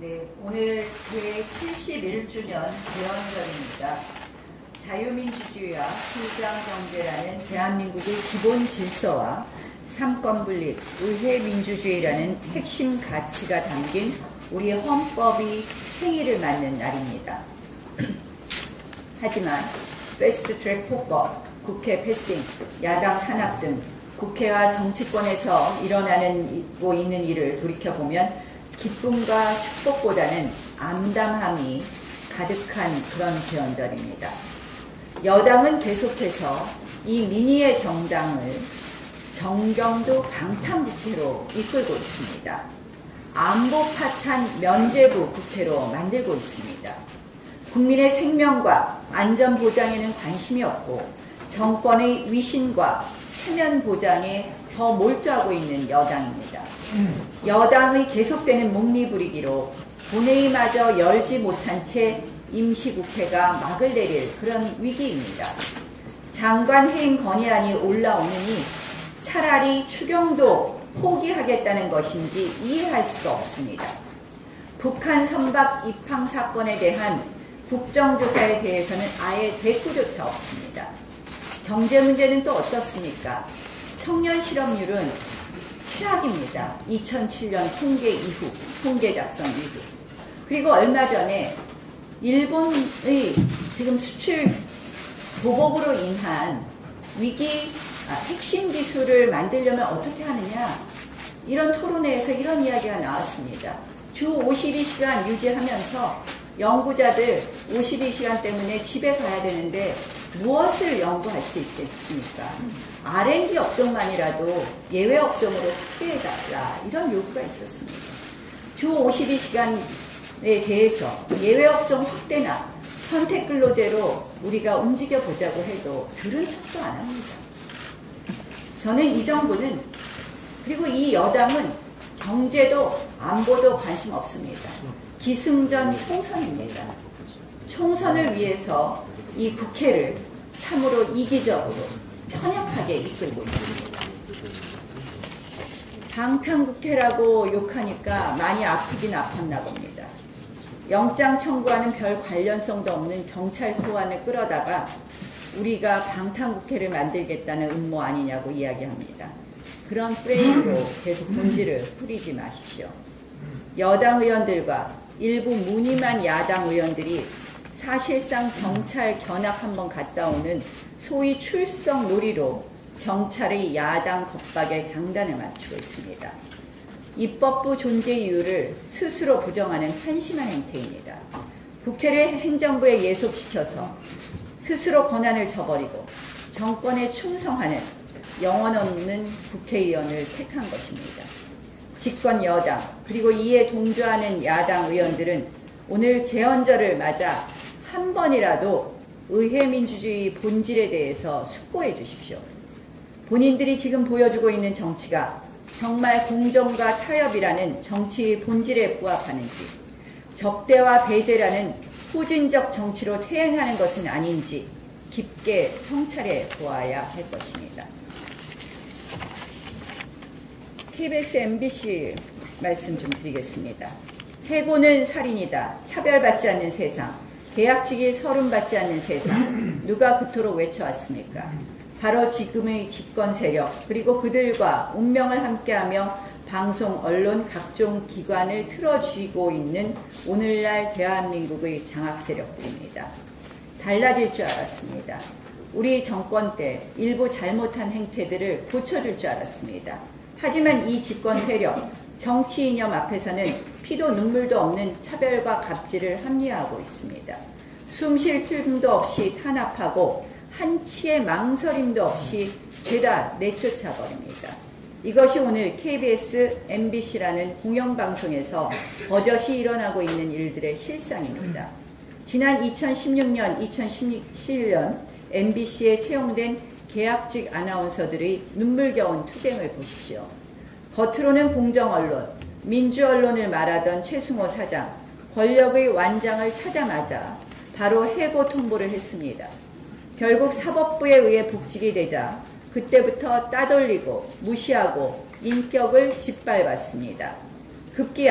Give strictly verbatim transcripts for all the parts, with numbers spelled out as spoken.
네, 오늘 제칠십일 주년 재헌절입니다. 자유민주주의와 시장경제라는 대한민국의 기본 질서와 삼권분립, 의회민주주의라는 핵심 가치가 담긴 우리 헌법이 생일을 맞는 날입니다. 하지만 패스트트랙 폭거, 국회 패싱, 야당 탄압 등 국회와 정치권에서 일어나고 있는 일을 돌이켜보면 기쁨과 축복보다는 암담함이 가득한 그런 재헌절입니다. 여당은 계속해서 이 민의의 정당을 정경도 방탄국회로 이끌고 있습니다. 안보 파탄 면죄부 국회로 만들고 있습니다. 국민의 생명과 안전 보장에는 관심이 없고 정권의 위신과 체면 보장에 더 몰두하고 있는 여당입니다. 여당의 계속되는 묵리부리기로 본회의마저 열지 못한 채 임시국회가 막을 내릴 그런 위기입니다. 장관 해임 건의안이 올라오느니 차라리 추경도 포기하겠다는 것인지 이해할 수가 없습니다. 북한 선박 입항 사건에 대한 국정조사에 대해서는 아예 대꾸조차 없습니다. 경제 문제는 또 어떻습니까? 청년 실업률은 최악입니다. 이천칠 년 통계 이후, 통계 작성 이후. 그리고 얼마 전에 일본의 지금 수출 보복으로 인한 위기, 아, 핵심 기술을 만들려면 어떻게 하느냐? 이런 토론회에서 이런 이야기가 나왔습니다. 주 오십이 시간 유지하면서 연구자들 오십이 시간 때문에 집에 가야 되는데 무엇을 연구할 수 있겠습니까? 알 앤 디 업종만이라도 예외 업종으로 확대해달라, 이런 요구가 있었습니다. 주 오십이 시간에 대해서 예외 업종 확대나 선택 근로제로 우리가 움직여보자고 해도 들은 척도 안 합니다. 저는 이 정부는, 그리고 이 여당은 경제도 안보도 관심 없습니다. 기승전 총선입니다. 총선을 위해서 이 국회를 참으로 이기적으로 편협하게 이끌고 있습니다. 방탄국회라고 욕하니까 많이 아프긴 아팠나 봅니다. 영장 청구하는 별 관련성도 없는 경찰 소환을 끌어다가 우리가 방탄국회를 만들겠다는 음모 아니냐고 이야기합니다. 그런 프레임으로 계속 본질을 뿌리지 마십시오. 여당 의원들과 일부 무늬만 야당 의원들이 사실상 경찰 견학 한번 갔다 오는 소위 출석 놀이로 경찰의 야당 겁박에 장단을 맞추고 있습니다. 입법부 존재 이유를 스스로 부정하는 한심한 행태입니다. 국회를 행정부에 예속시켜서 스스로 권한을 저버리고 정권에 충성하는 영혼 없는 국회의원을 택한 것입니다. 집권 여당 그리고 이에 동조하는 야당 의원들은 오늘 재헌절을 맞아 한 번이라도 의회민주주의 본질에 대해서 숙고해 주십시오. 본인들이 지금 보여주고 있는 정치가 정말 공정과 타협이라는 정치의 본질에 부합하는지, 적대와 배제라는 후진적 정치로 퇴행하는 것은 아닌지 깊게 성찰해 보아야 할 것입니다. 케이비에스 엠비씨 말씀 좀 드리겠습니다. 해고는 살인이다. 차별받지 않는 세상. 계약직이 서름받지 않는 세상. 누가 그토록 외쳐왔습니까? 바로 지금의 집권 세력, 그리고 그들과 운명을 함께하며 방송, 언론, 각종 기관을 틀어쥐고 있는 오늘날 대한민국의 장악 세력들입니다. 달라질 줄 알았습니다. 우리 정권 때 일부 잘못한 행태들을 고쳐줄 줄 알았습니다. 하지만 이 집권 세력, 정치 이념 앞에서는 피도 눈물도 없는 차별과 갑질을 합리화하고 있습니다. 숨 쉴 틈도 없이 탄압하고 한치의 망설임도 없이 죄다 내쫓아 버립니다. 이것이 오늘 케이비에스 엠비씨라는 공영방송에서 버젓이 일어나고 있는 일들의 실상입니다. 지난 이천십육 년, 이천십칠 년 엠비씨에 채용된 계약직 아나운서들의 눈물겨운 투쟁을 보십시오. 겉으로는 공정언론, 민주언론을 말하던 최승호 사장, 권력의 완장을 찾아마자 바로 해고 통보를 했습니다. 결국 사법부에 의해 복직이 되자 그때부터 따돌리고 무시하고 인격을 짓밟았습니다. 급기야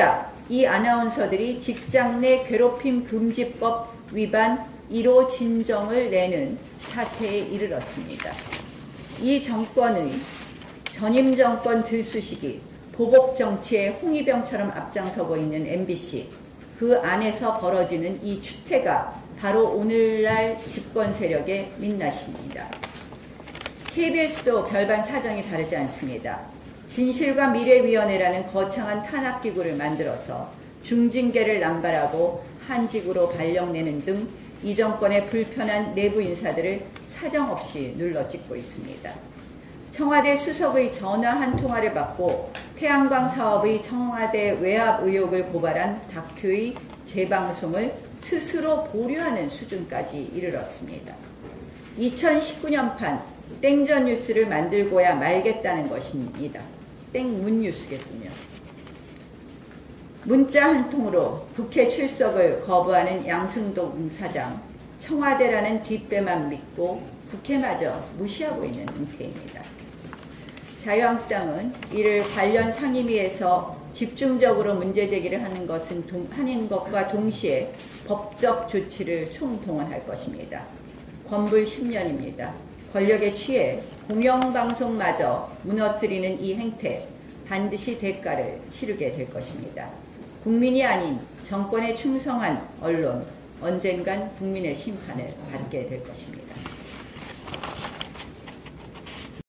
이 아나운서들이 직장 내 괴롭힘 금지법 위반 일 호 진정을 내는 사태에 이르렀습니다. 이 정권의 전임 정권 들쑤시기, 보복 정치의 홍위병처럼 앞장서고 있는 엠비씨, 그 안에서 벌어지는 이 추태가 바로 오늘날 집권 세력의 민낯입니다. 케이비에스도 별반 사정이 다르지 않습니다. 진실과 미래위원회라는 거창한 탄압기구를 만들어서 중징계를 남발하고 한직으로 발령내는 등 이 정권의 불편한 내부 인사들을 사정없이 눌러찍고 있습니다. 청와대 수석의 전화 한 통화를 받고 태양광 사업의 청와대 외압 의혹을 고발한 다큐의 재방송을 스스로 보류하는 수준까지 이르렀습니다. 이천십구 년판 땡전 뉴스를 만들고야 말겠다는 것입니다. 땡문 뉴스겠군요. 문자 한 통으로 국회 출석을 거부하는 양승동 사장, 청와대라는 뒷배만 믿고 국회마저 무시하고 있는 상태입니다. 자유한국당은 이를 관련 상임위에서 집중적으로 문제 제기를 하는 것은 동, 하는 것과 동시에 법적 조치를 총동원할 것입니다. 권불 십 년입니다. 권력에 취해 공영방송마저 무너뜨리는 이 행태, 반드시 대가를 치르게 될 것입니다. 국민이 아닌 정권에 충성한 언론, 언젠간 국민의 심판을 받게 될 것입니다.